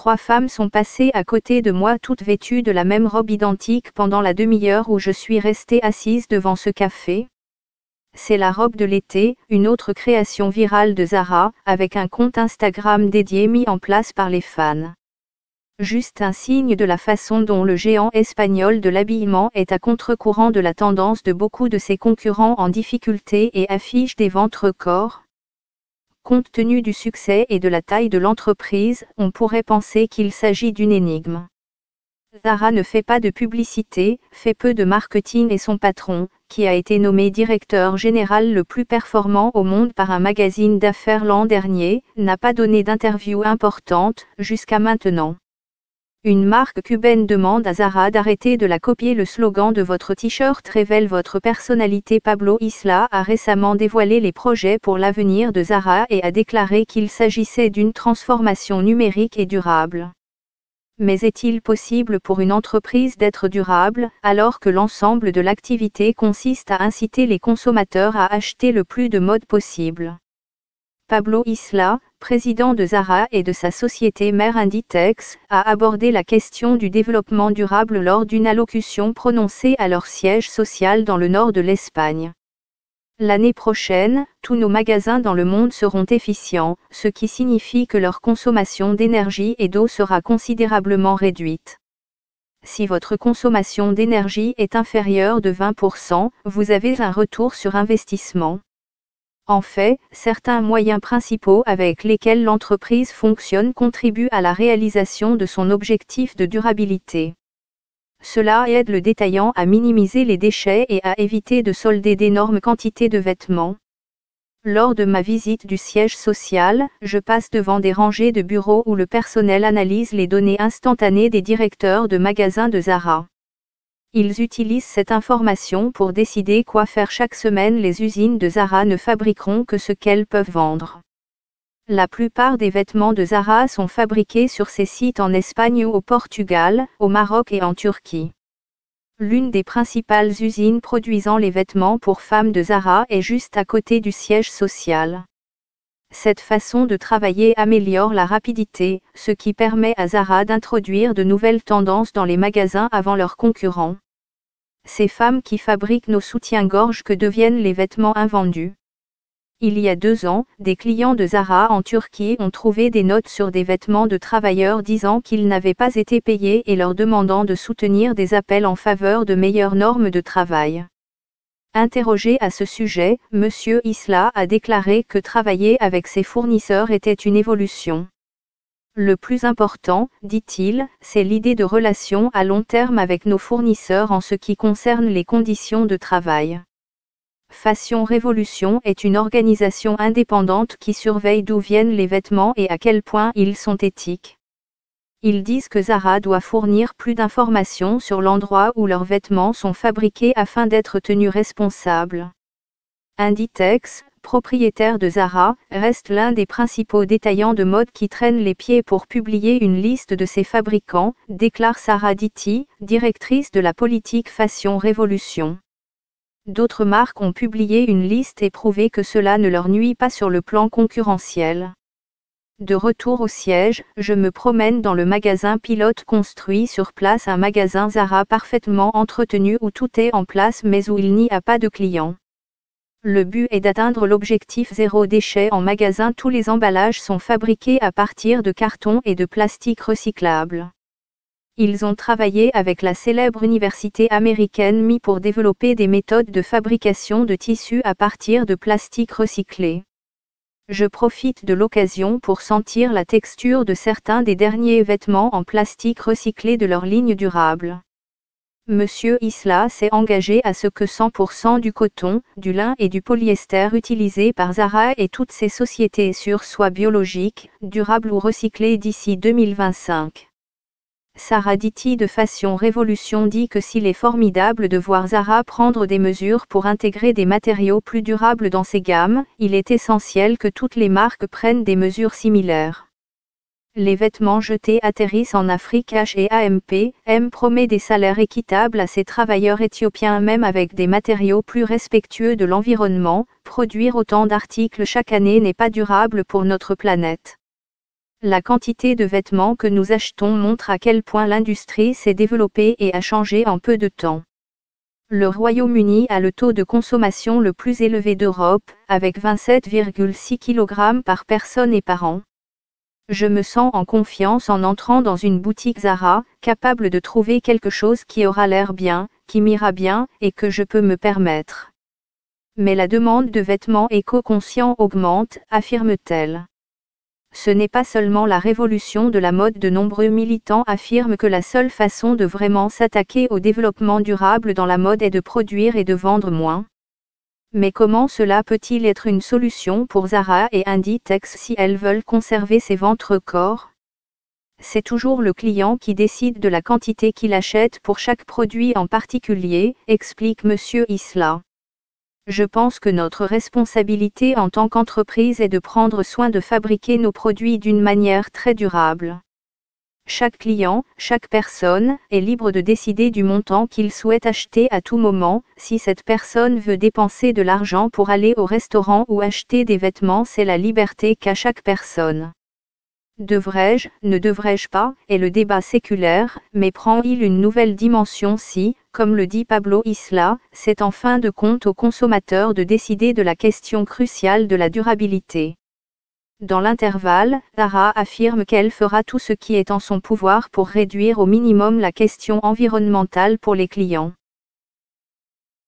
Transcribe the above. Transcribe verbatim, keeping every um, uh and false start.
trois femmes sont passées à côté de moi toutes vêtues de la même robe identique pendant la demi-heure où je suis restée assise devant ce café. C'est la robe de l'été, une autre création virale de Zara, avec un compte Instagram dédié mis en place par les fans. Juste un signe de la façon dont le géant espagnol de l'habillement est à contre-courant de la tendance de beaucoup de ses concurrents en difficulté et affiche des ventes records. Compte tenu du succès et de la taille de l'entreprise, on pourrait penser qu'il s'agit d'une énigme. Zara ne fait pas de publicité, fait peu de marketing et son patron, qui a été nommé directeur général le plus performant au monde par un magazine d'affaires l'an dernier, n'a pas donné d'interview importante, jusqu'à maintenant. Une marque cubaine demande à Zara d'arrêter de la copier. Le slogan de votre t-shirt révèle votre personnalité. Pablo Isla a récemment dévoilé les projets pour l'avenir de Zara et a déclaré qu'il s'agissait d'une transformation numérique et durable. Mais est-il possible pour une entreprise d'être durable, alors que l'ensemble de l'activité consiste à inciter les consommateurs à acheter le plus de mode possible? Pablo Isla, président de Zara et de sa société mère Inditex, a abordé la question du développement durable lors d'une allocution prononcée à leur siège social dans le nord de l'Espagne. L'année prochaine, tous nos magasins dans le monde seront efficients, ce qui signifie que leur consommation d'énergie et d'eau sera considérablement réduite. Si votre consommation d'énergie est inférieure de vingt pour cent, vous avez un retour sur investissement. En fait, certains moyens principaux avec lesquels l'entreprise fonctionne contribuent à la réalisation de son objectif de durabilité. Cela aide le détaillant à minimiser les déchets et à éviter de solder d'énormes quantités de vêtements. Lors de ma visite du siège social, je passe devant des rangées de bureaux où le personnel analyse les données instantanées des directeurs de magasins de Zara. Ils utilisent cette information pour décider quoi faire chaque semaine. Les usines de Zara ne fabriqueront que ce qu'elles peuvent vendre. La plupart des vêtements de Zara sont fabriqués sur ces sites en Espagne ou au Portugal, au Maroc et en Turquie. L'une des principales usines produisant les vêtements pour femmes de Zara est juste à côté du siège social. Cette façon de travailler améliore la rapidité, ce qui permet à Zara d'introduire de nouvelles tendances dans les magasins avant leurs concurrents. Ces femmes qui fabriquent nos soutiens-gorge que deviennent les vêtements invendus. Il y a deux ans, des clients de Zara en Turquie ont trouvé des notes sur des vêtements de travailleurs disant qu'ils n'avaient pas été payés et leur demandant de soutenir des appels en faveur de meilleures normes de travail. Interrogé à ce sujet, Monsieur Isla a déclaré que travailler avec ses fournisseurs était une évolution. Le plus important, dit-il, c'est l'idée de relation à long terme avec nos fournisseurs en ce qui concerne les conditions de travail. Fashion Revolution est une organisation indépendante qui surveille d'où viennent les vêtements et à quel point ils sont éthiques. Ils disent que Zara doit fournir plus d'informations sur l'endroit où leurs vêtements sont fabriqués afin d'être tenus responsables. Inditex, propriétaire de Zara, reste l'un des principaux détaillants de mode qui traîne les pieds pour publier une liste de ses fabricants, déclare Sarah Ditti, directrice de la politique Fashion Revolution. D'autres marques ont publié une liste et prouvé que cela ne leur nuit pas sur le plan concurrentiel. De retour au siège, je me promène dans le magasin pilote construit sur place, un magasin Zara parfaitement entretenu où tout est en place mais où il n'y a pas de clients. Le but est d'atteindre l'objectif zéro déchet en magasin. Tous les emballages sont fabriqués à partir de carton et de plastique recyclable. Ils ont travaillé avec la célèbre université américaine M I pour développer des méthodes de fabrication de tissus à partir de plastique recyclé. Je profite de l'occasion pour sentir la texture de certains des derniers vêtements en plastique recyclé de leur ligne durable. Monsieur Isla s'est engagé à ce que cent pour cent du coton, du lin et du polyester utilisés par Zara et toutes ses sociétés sûres soient biologiques, durables ou recyclés d'ici deux mille vingt-cinq. Sarah Ditti de Fashion Revolution dit que s'il est formidable de voir Zara prendre des mesures pour intégrer des matériaux plus durables dans ses gammes, il est essentiel que toutes les marques prennent des mesures similaires. Les vêtements jetés atterrissent en Afrique. H et M P M promet des salaires équitables à ses travailleurs éthiopiens même avec des matériaux plus respectueux de l'environnement. Produire autant d'articles chaque année n'est pas durable pour notre planète. La quantité de vêtements que nous achetons montre à quel point l'industrie s'est développée et a changé en peu de temps. Le Royaume-Uni a le taux de consommation le plus élevé d'Europe, avec vingt-sept virgule six kilogrammes par personne et par an. Je me sens en confiance en entrant dans une boutique Zara, capable de trouver quelque chose qui aura l'air bien, qui m'ira bien, et que je peux me permettre. Mais la demande de vêtements éco-conscients augmente, affirme-t-elle. Ce n'est pas seulement la révolution de la mode. De nombreux militants affirment que la seule façon de vraiment s'attaquer au développement durable dans la mode est de produire et de vendre moins. Mais comment cela peut-il être une solution pour Zara et Inditex si elles veulent conserver ces ventes records? C'est toujours le client qui décide de la quantité qu'il achète pour chaque produit en particulier, explique Monsieur Isla. Je pense que notre responsabilité en tant qu'entreprise est de prendre soin de fabriquer nos produits d'une manière très durable. Chaque client, chaque personne, est libre de décider du montant qu'il souhaite acheter à tout moment. Si cette personne veut dépenser de l'argent pour aller au restaurant ou acheter des vêtements, c'est la liberté qu'a chaque personne. Devrais-je, ne devrais-je pas, est le débat séculaire, mais prend-il une nouvelle dimension si, comme le dit Pablo Isla, c'est en fin de compte aux consommateurs de décider de la question cruciale de la durabilité. Dans l'intervalle, Zara affirme qu'elle fera tout ce qui est en son pouvoir pour réduire au minimum la question environnementale pour les clients.